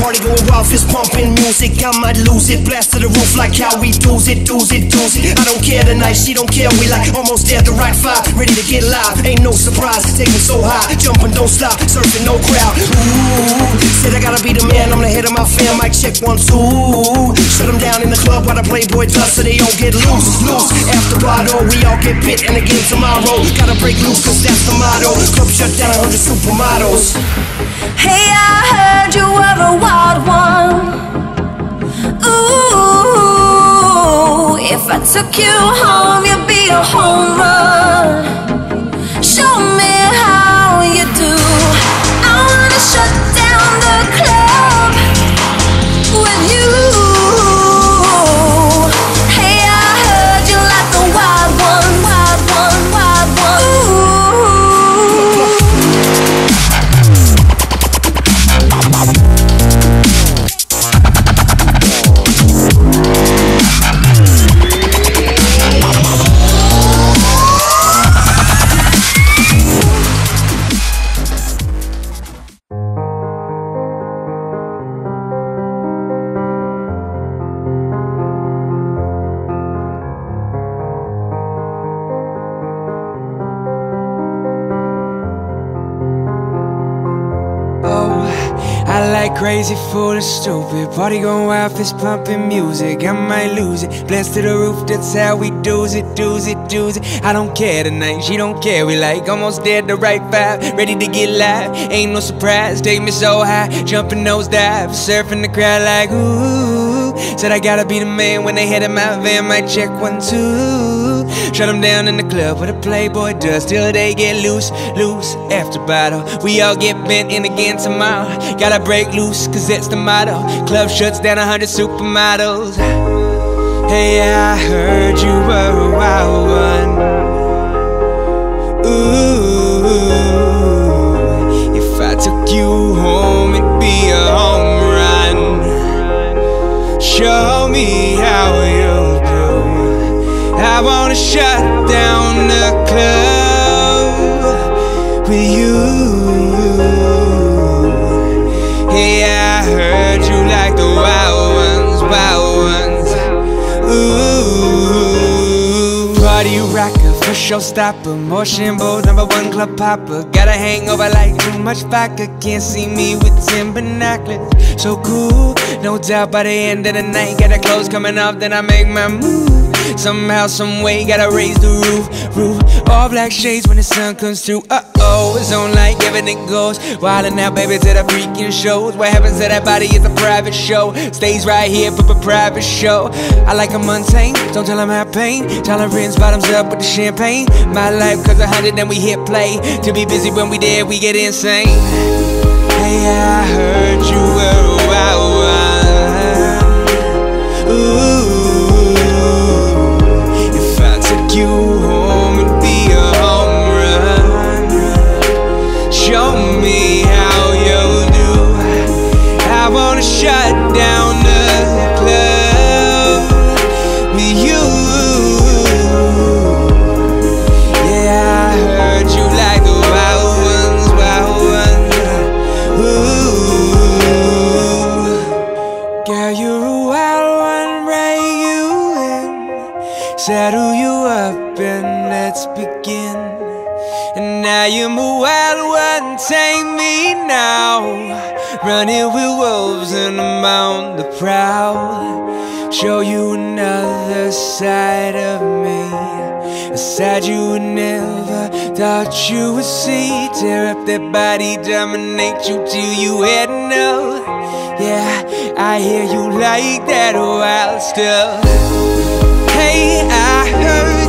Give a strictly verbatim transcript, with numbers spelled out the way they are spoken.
Party going wild, fist pumping music. I might lose it, blast to the roof like how we do's it, do's it, do's it. I don't care tonight, she don't care. We like almost there, the right vibe, ready to get live. Ain't no surprise, taking so high, jumping don't stop, surfing no crowd. Ooh, said I gotta be the man, I'm the head of my fam. Mic check one two. Shut them down in the club while the Playboy does, so they don't get loose, loose. After bottle, we all get bit and again tomorrow. Gotta break loose, cause that's the motto. Club shut down, one hundred supermodels. Hey, I heard you were a wild one. Ooh, if I took you home, you'd be a home run. Show me how you do. I wanna shut down the club with you. Hey, I heard you like the wild one, wild one, wild one. Crazy, full of stupid. Party going wild, fist pumping music. I might lose it, blast to the roof, that's how we do's it, do's it, do's it. I don't care tonight, she don't care. We like almost there, the right vibe, ready to get live. Ain't no surprise, take me so high, jumping those dives, surfing the crowd like ooh. Said I gotta be the man when they head in my van. Might check one two. Shut them down in the club where the Playboy does, till they get loose, loose. After bottle, we all get bent in again tomorrow. Gotta break loose, cause that's the motto. Club shuts down, a hundred supermodels. Hey, I heard you were a wild one. Ooh, if I took you home, it'd be a home run. Show me how you'll do. I wanna shut down the club with you. Hey, I heard you like the wild ones, wild ones. Ooh, party rocker, for showstopper, motion bold, number one club popper. Got a hangover like too much vodka, can't see me with ten binoculars. So cool, no doubt by the end of the night, got the clothes coming off, then I make my move. Somehow, someway, gotta raise the roof, roof. All black shades when the sun comes through. Uh-oh, it's on like everything goes. Wildin' out, baby, to the freaking shows. What happens to that body is a private show. Stays right here for a private show. I like a mundane, don't tell them I have pain. Tolerance bottoms up with the champagne. My life cause a hundred, then we hit play. To be busy when we there, we get insane. Hey, I heard you were a wild one. Ooh, you home and be a home run. Show me how you'll do. I wanna shut down the club with you. Yeah, I heard you like the wild ones, wild ones. Ooh, girl, you're a wild one, right? You in. Settle you up and let's begin. And now you're my wild one, take me now. Running with wolves and I'm on the prowl. Show you another side of me, a side you would never thought you would see. Tear up that body, dominate you till you had enough. Yeah, I hear you like that wild stuff. Hey, I heard